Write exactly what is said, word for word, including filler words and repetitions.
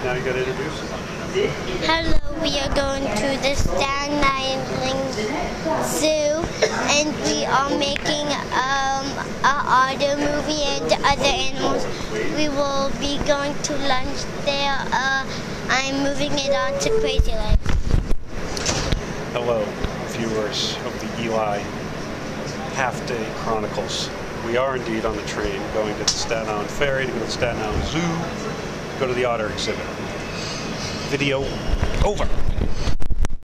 now you got to introduce them. Hello, we are going to the Staten Island Zoo, and we are making um, a auto movie and other animals. We will be going to lunch there. Uh, I'm moving it on to Crazy Legs. Hello, viewers of the Eli Half Day Chronicles. We are indeed on the train going to the Staten Island Ferry to go to the Staten Island Zoo, to go to the otter exhibit. Video over.